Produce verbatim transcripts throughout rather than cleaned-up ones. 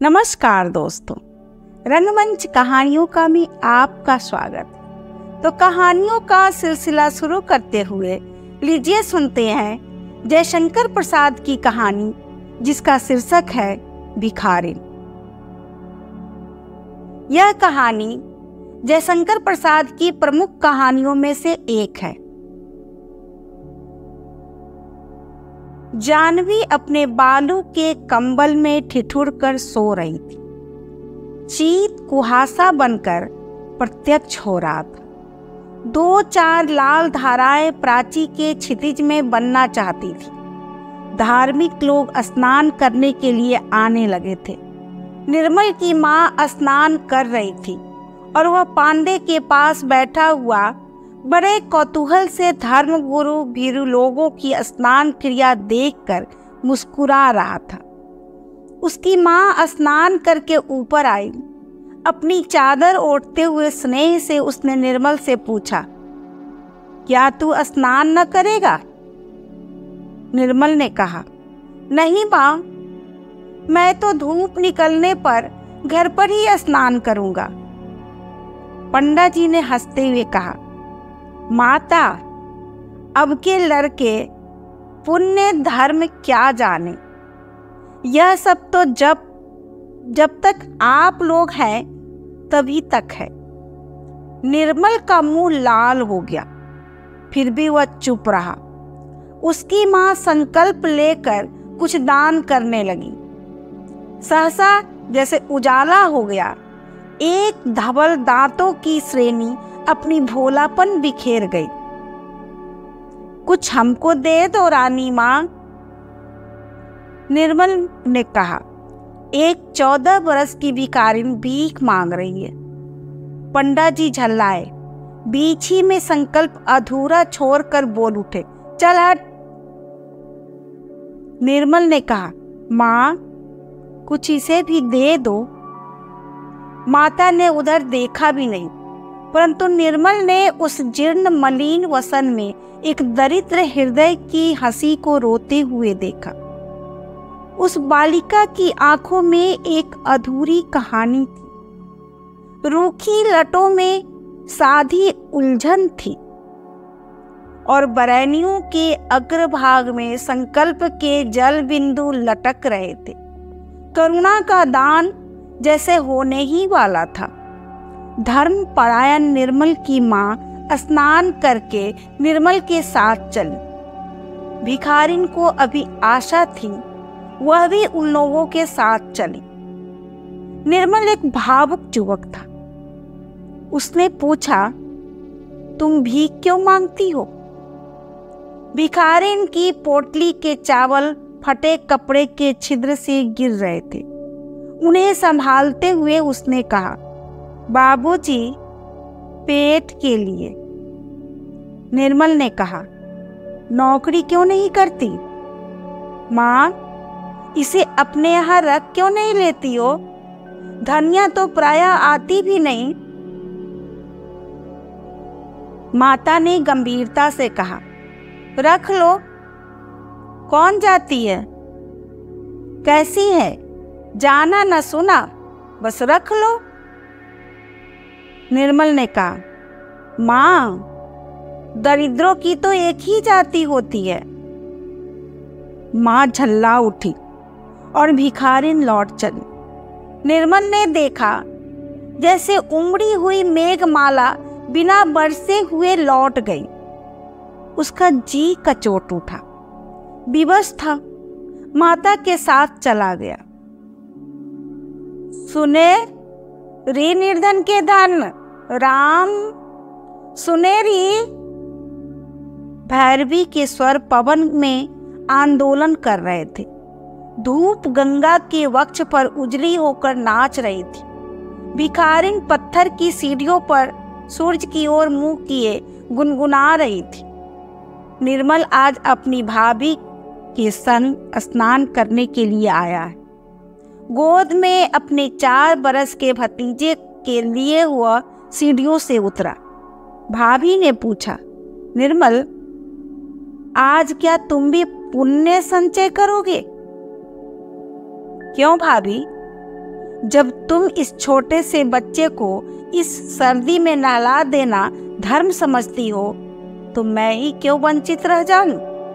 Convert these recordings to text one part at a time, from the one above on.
नमस्कार दोस्तों, रंगमंच कहानियों का में आपका स्वागत है। तो कहानियों का सिलसिला शुरू करते हुए लीजिए सुनते हैं जयशंकर प्रसाद की कहानी, जिसका शीर्षक है भिखारिन। यह कहानी जयशंकर प्रसाद की प्रमुख कहानियों में से एक है। जानवी अपने बालू के कंबल में ठिठुर कर सो रही थी। शीत कुहासा बनकर प्रत्यक्ष हो रहा था। दो चार लाल धाराएं प्राची के क्षितिज में बनना चाहती थी। धार्मिक लोग स्नान करने के लिए आने लगे थे। निर्मल की माँ स्नान कर रही थी और वह पांडे के पास बैठा हुआ बड़े कौतूहल से धर्मगुरु भीरू लोगों की स्नान क्रिया देखकर मुस्कुरा रहा था। उसकी माँ स्नान करके ऊपर आई। अपनी चादर ओढ़ते हुए स्नेह से उसने निर्मल से पूछा, क्या तू स्नान न करेगा? निर्मल ने कहा, नहीं माँ, मैं तो धूप निकलने पर घर पर ही स्नान करूंगा। पंडा जी ने हंसते हुए कहा, माता, अब के लड़के पुण्य धर्म क्या जाने। यह सब तो जब जब तक आप लोग हैं तभी तक है। निर्मल का मुंह लाल हो गया, फिर भी वह चुप रहा। उसकी मां संकल्प लेकर कुछ दान करने लगी। सहसा जैसे उजाला हो गया, एक धवल दांतों की श्रेणी अपनी भोलापन बिखेर गई। कुछ हमको दे दो रानी मां, निर्मल ने कहा। एक चौदह बरस की भिखारिन भीख मांग रही है। पंडा जी झल्लाए। बीच ही में संकल्प अधूरा छोड़कर बोल उठे, चल हट। निर्मल ने कहा, मां, कुछ इसे भी दे दो। माता ने उधर देखा भी नहीं, परंतु निर्मल ने उस जीर्ण मलिन वसन में एक दरिद्र हृदय की हंसी को रोते हुए देखा। उस बालिका की आंखों में एक अधूरी कहानी थी। रूखी लटों में साधी उलझन थी और बरैनियों के अग्रभाग में संकल्प के जल बिंदु लटक रहे थे। करुणा का दान जैसे होने ही वाला था। धर्म परायण निर्मल की माँ स्नान करके निर्मल के साथ चली। भिखारिन को अभी आशा थी, वह भी उन लोगों के साथ चली। निर्मल एक भावुक युवक था। उसने पूछा, तुम भीख क्यों मांगती हो? भिखारिन की पोटली के चावल फटे कपड़े के छिद्र से गिर रहे थे। उन्हें संभालते हुए उसने कहा, बाबूजी, पेट के लिए। निर्मल ने कहा, नौकरी क्यों नहीं करती? माँ, इसे अपने यहाँ रख क्यों नहीं लेती हो? धनिया तो प्रायः आती भी नहीं। माता ने गंभीरता से कहा, रख लो। कौन जाती है? कैसी है? जाना न सुना, बस रख लो। निर्मल ने कहा, माँ, दरिद्रों की तो एक ही जाति होती है। माँ झल्ला उठी और भिखारिन लौट चली। निर्मल ने देखा जैसे उमड़ी हुई मेघमाला बिना बरसे हुए लौट गई। उसका जी कचोट उठा। विवश था, माता के साथ चला गया। सुने रे निर्धन के धन, राम सुनेरी। भैरवी के स्वर पवन में आंदोलन कर रहे थे। धूप गंगा के वक्ष पर उजली होकर नाच रही थी। भिखारिन पत्थर की सीढ़ियों पर सूरज की ओर मुंह किए गुनगुना रही थी। निर्मल आज अपनी भाभी के संग स्नान करने के लिए आया है। गोद में अपने चार बरस के भतीजे के लिए हुआ सीढ़ियों से उतरा। भाभी ने पूछा, निर्मल, आज क्या तुम भी पुण्य संचय करोगे? क्यों भाभी, जब तुम इस छोटे से बच्चे को इस सर्दी में नहला देना धर्म समझती हो तो मैं ही क्यों वंचित रह जाऊं?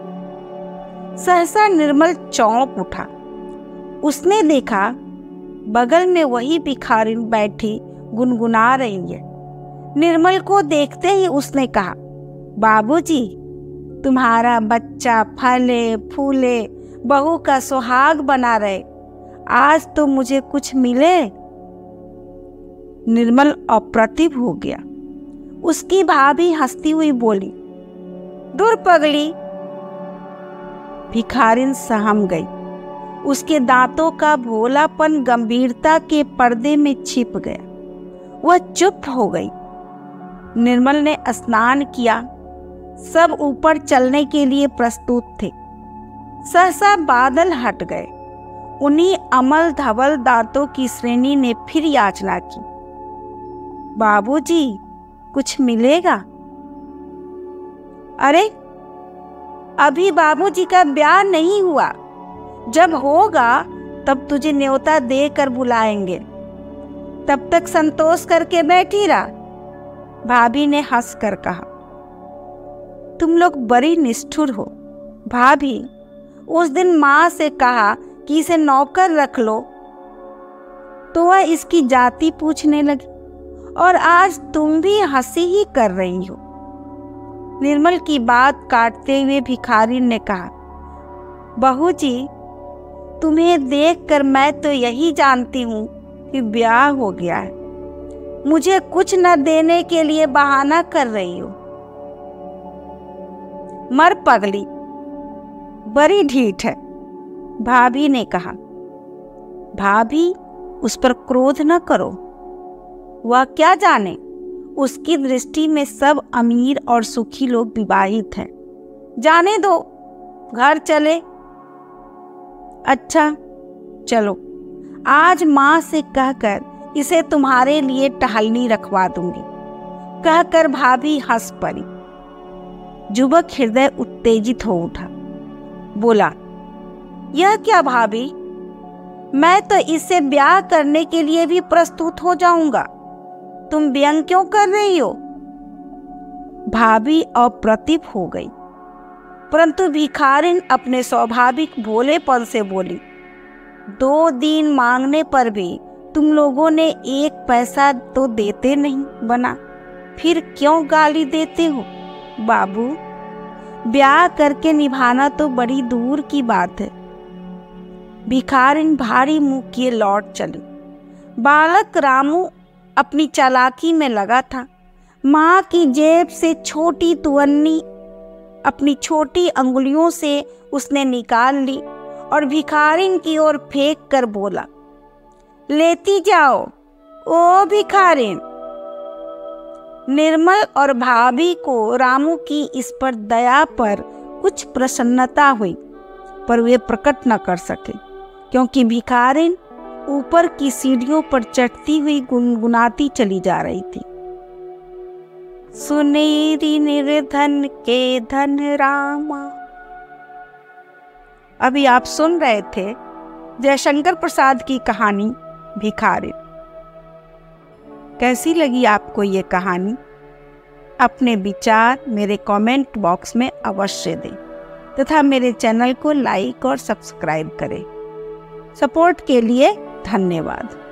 सहसा निर्मल चौंक उठा। उसने देखा बगल में वही भिखारिन बैठी गुनगुना रही है। निर्मल को देखते ही उसने कहा, बाबूजी, तुम्हारा बच्चा फले फूले बहू का सुहाग बना रहे, आज तो मुझे कुछ मिले। निर्मल अप्रतिभ हो गया। उसकी भाभी हंसती हुई बोली, दूर पगली। भिखारिन सहम गई। उसके दांतों का भोलापन गंभीरता के पर्दे में छिप गया। वह चुप हो गई। निर्मल ने स्नान किया। सब ऊपर चलने के लिए प्रस्तुत थे। सहसा बादल हट गए। उन्हीं अमल धवल दांतों की श्रेणी ने फिर याचना की, बाबूजी, कुछ मिलेगा? अरे, अभी बाबूजी का ब्याह नहीं हुआ। जब होगा तब तुझे न्योता देकर बुलाएंगे। तब तक संतोष करके बैठी रहा। भाभी ने हंसकर कहा, तुम लोग बड़ी निष्ठुर हो। भाभी, उस दिन माँ से कहा कि इसे नौकर रख लो तो वह इसकी जाति पूछने लगी, और आज तुम भी हंसी ही कर रही हो। निर्मल की बात काटते हुए भिखारी ने कहा, बहू जी, तुम्हें देखकर मैं तो यही जानती हूँ कि ब्याह हो गया है। मुझे कुछ न देने के लिए बहाना कर रही हो। मर पगली, बड़ी ढीठ है, भाभी ने कहा। भाभी, उस पर क्रोध न करो। वह क्या जाने, उसकी दृष्टि में सब अमीर और सुखी लोग विवाहित हैं। जाने दो, घर चले। अच्छा चलो, आज माँ से कहकर इसे तुम्हारे लिए टहलनी रखवा दूंगी। कहकर भाभी हंस पड़ी। युवक हृदय उत्तेजित हो उठा। बोला, यह क्या भाभी, मैं तो इससे ब्याह करने के लिए भी प्रस्तुत हो जाऊंगा। तुम व्यंग क्यों कर रही हो? भाभी अप्रतिभ हो गई, परंतु भिखारिन अपने स्वाभाविक भोलेपन से बोली, दो दिन मांगने पर भी तुम लोगों ने एक पैसा तो देते नहीं बना, फिर क्यों गाली देते हो? बाबू, ब्याह करके निभाना तो बड़ी दूर की बात है। भिखारिन भारी मुंह किए लौट चली। बालक रामू अपनी चालाकी में लगा था। माँ की जेब से छोटी तुअन्नी अपनी छोटी अंगुलियों से उसने निकाल ली और भिखारिन की ओर फेंक कर बोला, लेती जाओ ओ भिखारिन। निर्मल और भाभी को रामू की इस पर दया पर कुछ प्रसन्नता हुई, पर वे प्रकट न कर सके, क्योंकि भिखारिन ऊपर की सीढ़ियों पर चढ़ती हुई गुनगुनाती चली जा रही थी। सुनेरी निर्धन के धन रामा। अभी आप सुन रहे थे जयशंकर प्रसाद की कहानी भिखारिन। कैसी लगी आपको ये कहानी? अपने विचार मेरे कमेंट बॉक्स में अवश्य दें तथा मेरे चैनल को लाइक और सब्सक्राइब करें। सपोर्ट के लिए धन्यवाद।